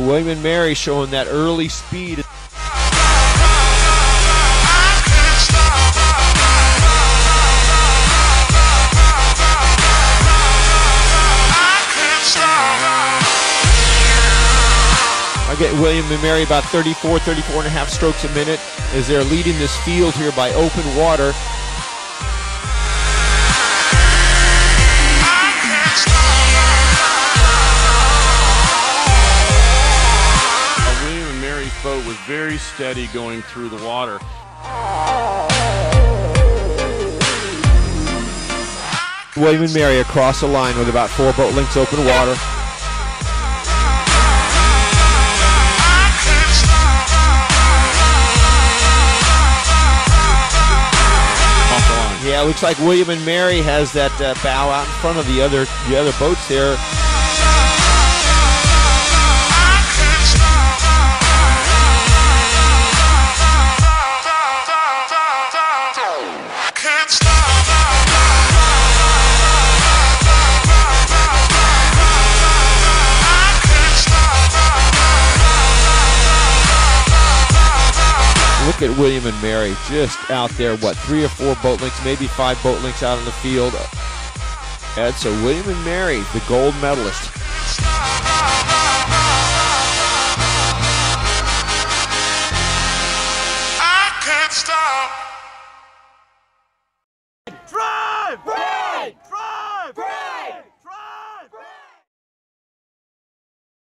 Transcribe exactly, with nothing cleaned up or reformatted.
William and Mary showing that early speed. I get William and Mary about thirty-four, thirty-four and a half strokes a minute as they're leading this field here by open water. William and Mary's boat was very steady going through the water. William and Mary across the line with about four boat lengths open water. Yeah, it looks like William and Mary has that uh, bow out in front of the other the other boats there. Look at William and Mary just out there, what, three or four boat lengths, maybe five boat lengths out in the field. And so William and Mary, the gold medalist.